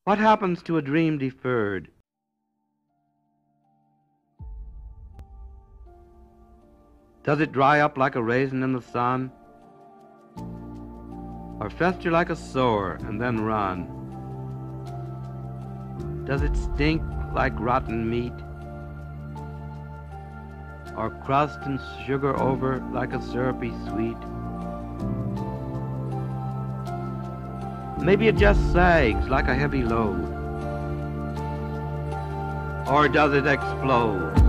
What happens to a dream deferred? Does it dry up like a raisin in the sun? Or fester like a sore and then run? Does it stink like rotten meat? Or crust and sugar over like a syrupy sweet? Maybe it just sags like a heavy load. Or does it explode?